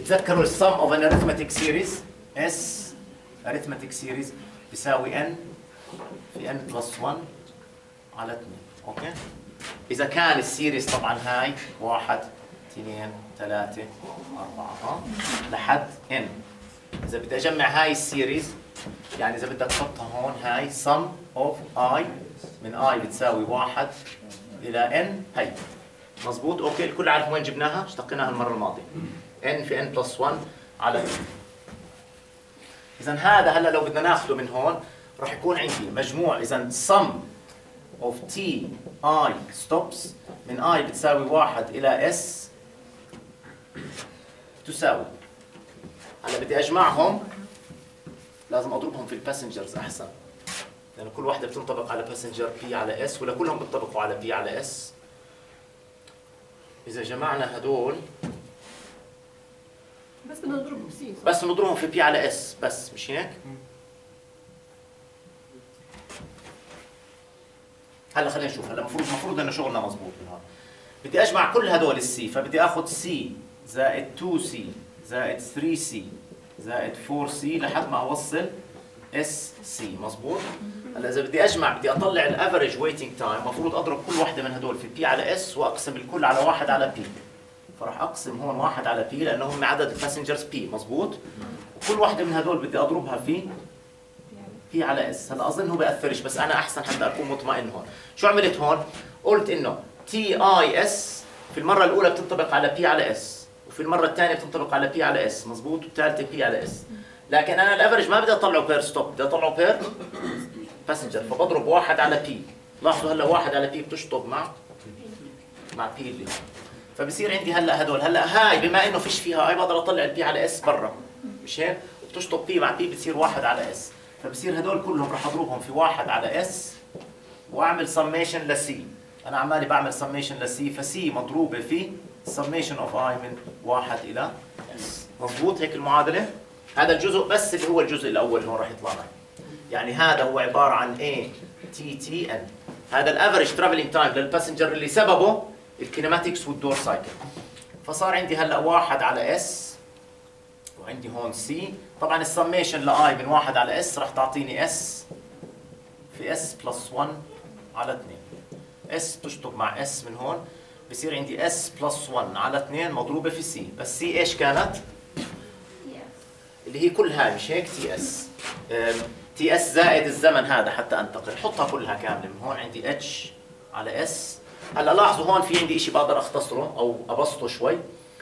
تذكروا السم اوف ان arithmetic سيريز اس arithmetic سيريز بيساوي n في n بلس 1 على 2. اوكي؟ اذا كان السيريز طبعا هاي 1 2 3 4 لحد n. اذا بدي اجمع هاي السيريز يعني اذا بدك تحطها هون هاي sum of i من i بتساوي 1 الى n هي مظبوط. اوكي الكل عارف وين جبناها؟ اشتقيناها المره الماضيه n في n بلس 1 على 2. اذا هذا هلا لو بدنا ناخذه من هون راح يكون عندي مجموع اذا sum of t i stops من i بتساوي 1 الى s تساوي. هلا بدي اجمعهم لازم اضربهم في الباسنجرز احسن لانه كل واحده بتنطبق على باسنجر p على s ولا كلهم بينطبقوا على p على s. اذا جمعنا هدول بس بدنا نضربهم سي بس نضربهم في p على s بس مش هيك؟ هلا خلينا نشوف. هلا المفروض انه شغلنا مضبوط من هون. بدي اجمع كل هدول السي فبدي اخذ سي زائد 2 سي زائد 3 سي زائد 4 سي لحد ما اوصل اس سي مضبوط. هلا اذا بدي اجمع بدي اطلع الافريج ويتنج تايم المفروض اضرب كل وحده من هدول في بي على اس واقسم الكل على 1 على بي. فراح اقسم هون 1 على بي لانه هم عدد الباسنجرز بي مضبوط. وكل وحده من هدول بدي اضربها في بي على اس. هلا اظن هو بياثرش بس انا احسن حتى اكون مطمئن هون. شو عملت هون؟ قلت انه تي اي اس في المره الاولى بتنطبق على بي على اس وفي المره الثانيه بتنطبق على بي على اس مضبوط والثالثه بي على اس. لكن انا الافرج ما بدي اطلعه بير ستوب بدي اطلعه بير باسنجر فبضرب 1 على بي. لاحظوا هلا 1 على بي بتشطب مع بي اللي فبصير عندي هلا هدول. هلا هاي بما انه فيش فيها هاي بقدر اطلع البي على اس برا مش هيك؟ وبتشطب بي مع بي بتصير 1 على اس. فبصير هدول كلهم راح اضربهم في 1 على اس واعمل سميشن لسي. انا عمالي بعمل سميشن لسي فسي مضروبه في سميشن اوف اي من 1 الى اس مضبوط هيك المعادله. هذا الجزء بس اللي هو الجزء الاول هون راح يطلع معي. يعني هذا هو عباره عن A T T N. هذا الافريج ترافلينج تايم للباسنجر اللي سببه الكينيماتكس والدور سايكل. فصار عندي هلا 1 على اس وعندي هون سي. طبعا السميشن لاي من 1 على اس راح تعطيني اس في اس بلس 1 على 2. اس تشطب مع اس من هون بصير عندي اس بلس 1 على 2 مضروبه في سي. بس سي ايش كانت؟ اللي هي كل هاي مش هيك تي اس. تي اس زائد الزمن هذا حتى انتقل حطها كلها كامله من هون عندي اتش على اس. هلا لاحظوا هون في عندي شيء بقدر اختصره او ابسطه شوي.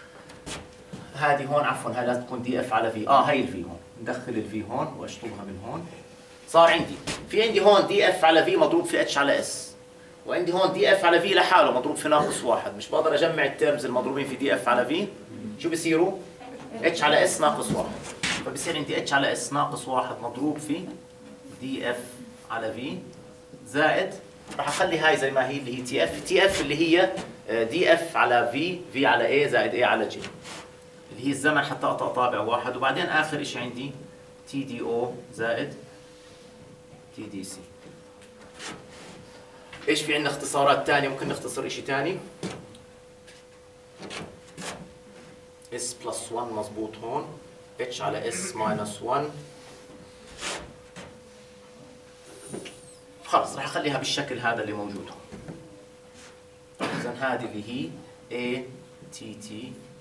هذه هون عفوا هاي لازم تكون دي اف على في. هي الفي هون ندخل الفي هون واشطبها من هون. صار عندي هون دي اف على في مضروب في اتش على اس وعندي هون دي اف على في لحاله مضروب في ناقص 1. مش بقدر اجمع التيرمز المضروبين في دي اف على في. شو بصيروا؟ اتش على اس ناقص 1. فبصير عندي اتش على اس ناقص 1 مضروب في دي اف على في زائد راح اخلي هاي زي ما هي اللي هي تي اف اللي هي دي اف على في على اي زائد اي على جي اللي هي الزمن حتى اقطع طابع واحد. وبعدين اخر شيء عندي تي دي او زائد تي دي سي. ايش في عندنا اختصارات ثانيه ممكن نختصر شيء ثاني؟ اس بلس 1 مضبوط هون اتش على اس ماينس 1. خلص راح اخليها بالشكل هذا اللي موجود هون. اذا هذه اللي هي A T T